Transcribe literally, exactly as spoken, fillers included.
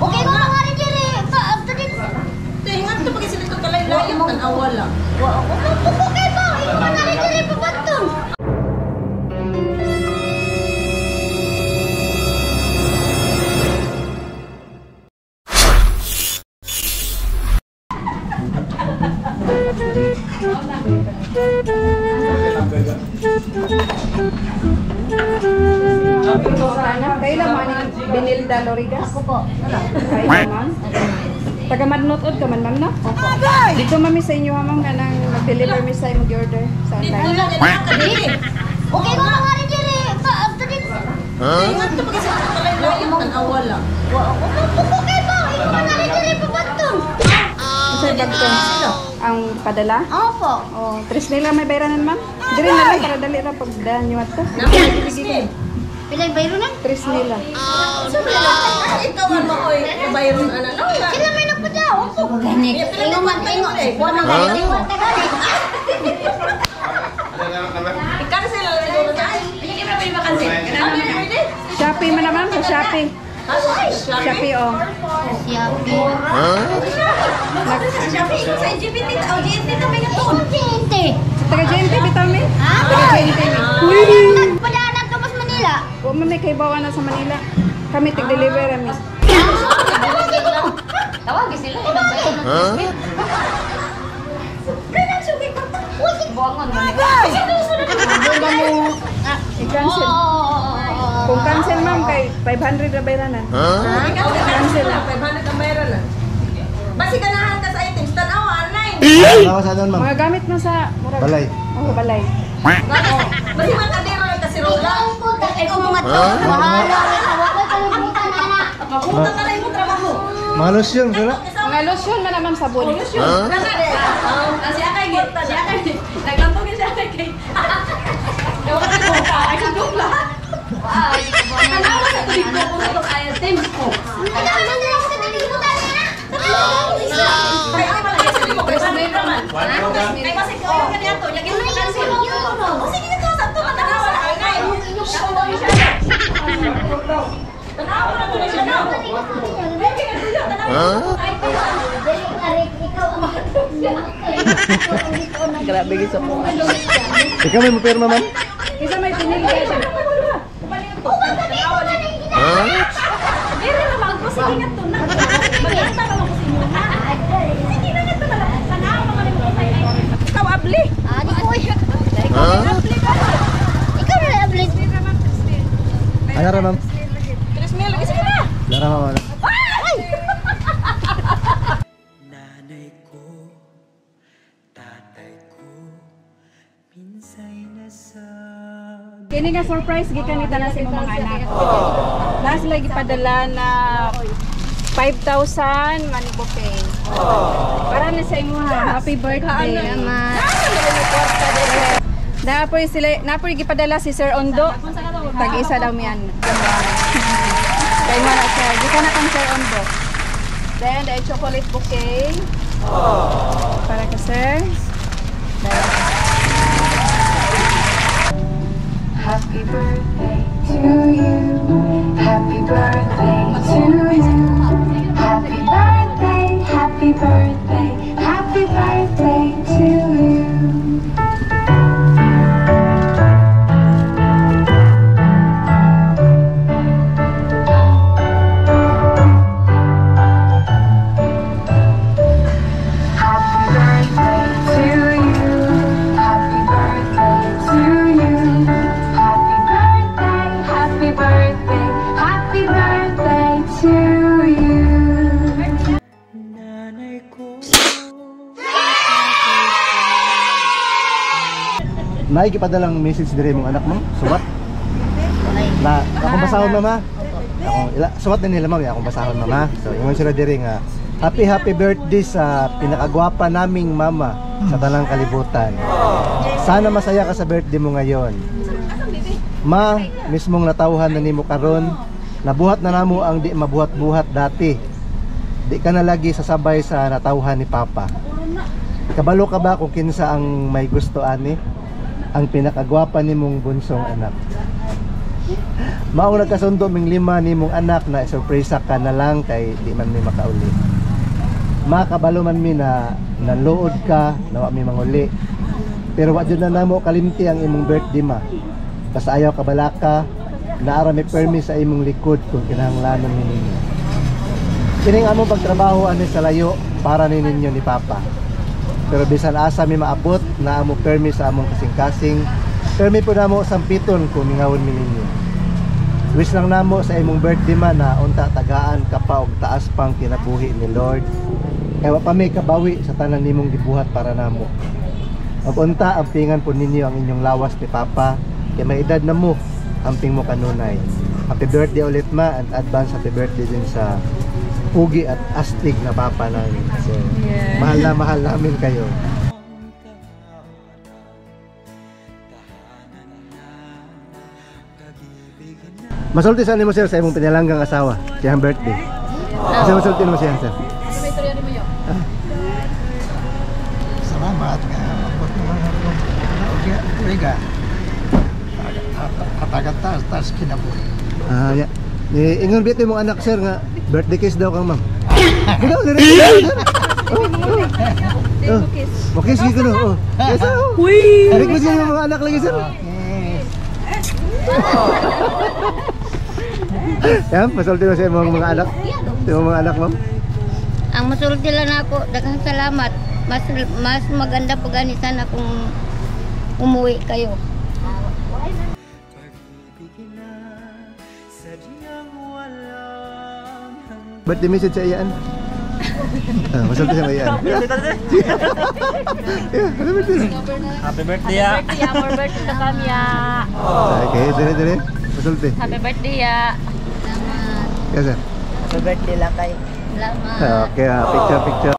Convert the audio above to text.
Okay ko mga rin diri. Pa after this. Tingan to pag sila to kalay-layo kan awala. Wa ako ko kay ba. Ikaw na rin diri pabatong. Kailan man ni Benilda Loriga? Ako po. Kailan man? Taga Madnotod ka man, ma'am, no? Opo. Dito mami sa inyo, ma'am, nga nang mag-deliver mi sa mag-order sa Dito online. lang yan kadiri. Okay ko mga rin diri. Pa after this. Tingan to pag sila to kalay-layo kan awala. Wa ako ko kay ba. Ikaw na rin diri pabatong. Sa bagtong ang padala? Opo. Oh, tres nila may bayranan, ma'am. Dire na lang para dali ra pagdaan niyo ato. Sige. Pilay bayro na? Tres nila. Ikaw man mo oy, bayron ana no nga. Sila may nagpadaw. Opo. Ganit. Ingon man ingon. Wa man galit. Ingon ta galit. I-cancel lang dito na. Hindi pa pwede ma-cancel. Ano yun pwede? Shopee man naman sa Shopee. Shopee oh. Shopee. Shopee sa G P T o G N T kami na to. Gente. Taga J N T bitaw mi. Ha? Taga J N T. Nagpadaan ka mas Manila. O mami kay bawa na sa Manila. Kami tig-deliver mi. Tawag sila. Ha? Kaya sugi ko. Uy, buangon mo ni. I-cancel. Kung cancel ma'am kay five hundred ra bayranan. Cancel na five hundred ang bayaran na. Basi ganahan ka sa items tanawa nine. Ano sa doon, ma'am? Mga gamit na sa murag. Balay. Oh, balay. Basi man kadero lang kasi rola. Ikaw mga to. Bahala. Wala kalimutan na na. Mapunta ka na yung trabaho. Mga lotion, wala? Mga lotion man naman sabon. Kana de. Kasi akay git, si akay naglampogin siya akay kay. Dawa ka ko ka, ay dog lahat. Wow, kanawa sa tuig ko ko sa kaya teams ko. Ikaw na lang sa kalimutan na na. Kaya ay malaki sa mo kasi may naman. Kay kasi ko yung kanya to, lagi mo cancel. O sige na sa to tanawa na ay. Tanawa na to siya na. Grabe gid sa po. Ikaw may mapirma, ma'am? Isa may pinili siya. Dire naman ko sige nga to na. Maganda naman ko sa inyo na. Sige na nga to na. Tanawa man mo sa inyo. Ikaw abli. Ah, di ko. Ikaw na ablis. Ano ra, ma'am? Tres mil lagi sige na. Lara, ma'am. Nanay ko, tatay ko, minsay nasabi. Kini nga surprise gikan ni tanan sa imong mga anak. Nas lagi padala na five thousand money bouquet. Para na sa imo ha. Happy birthday, ama. Napoy sila, napoy gipadala si Sir Ondo. Tag-isa daw miyan. Kay mo na siya. Gikan na kang Sir Ondo. Then, the chocolate bouquet. Para ka, sir. Then, Happy birthday to you. Happy birthday to you. Happy birthday, happy birthday, happy birthday to you. Nay, gipadalang message dire mong anak mo. Suwat. Na, akong basahon mama. Akong ila suwat na nila mama, akong basahon mama. So, ingon sila dire nga happy happy birthday sa pinakagwapa naming mama sa tanang kalibutan. Sana masaya ka sa birthday mo ngayon. Ma, mismong natawhan na nimo karon. Nabuhat na namo ang di mabuhat-buhat dati. Di ka na lagi sasabay sa natawhan ni Papa. Kabalo ka ba kung kinsa ang may gusto ani? Ang pinakagwapa ni mong bunsong anak. Mao nagkasundo ming lima nimong anak na surpresa ka na lang kay di man mi makauli. Makabalo man mi na nanluod ka na wa mi manguli. Pero wa jud na namo kalimti ang imong birthday ma. Basta ayaw ka balaka, naara may permis sa imong likod kung kinahanglanon ni ninyo. Kining among pagtrabaho ani sa layo para ni ninyo ni Papa. Pero bisan asa mi maabot na amo permis sa among kasing-kasing, permi po namo sampiton kung mingawon mi ninyo. Wish lang namo sa imong birthday man na unta tagaan ka pa og taas pang kinabuhi ni Lord. Kaya wa pa may kabawi sa tanan nimong gibuhat para namo. Ug unta ampingan po ninyo ang inyong lawas ni Papa. Kaya may edad na mo, amping mo kanunay. Happy birthday ulit ma, and advance happy birthday din sa pugi at astig na Papa namin. So, Yeah. mahal na mahal namin kayo. Masulti sa mo sir sa imong pinalanggang asawa, siyang birthday. Kasi masulti mo siya sir. Salamat nga abot naman ako. Okay, tuliga. Katagat-tas kinabuhi. Ah, ya. Ni ingon bito mong anak sir nga birthday kiss daw kang ma'am. Bigaw sir. Oh, oh. Okay, sige ko no. Oh. Yes, oh. Uy. Ari ko siya mga anak lagi sir. Yan, masulti mo sa imong mga anak. Sa imong mga anak ma'am. Ang masulti lang ako, daghang salamat. Mas mas maganda pa gani sana kung umuwi kayo. Birthday message sa iyaan. Ah, masulti sa iyaan. Happy birthday ya. Happy birthday, more birthday na kami ya. Okay, dire dire. Masulti. Happy birthday ya. Salamat. Yes sir. Happy birthday lang kay. Salamat. Okay, ah, picture picture.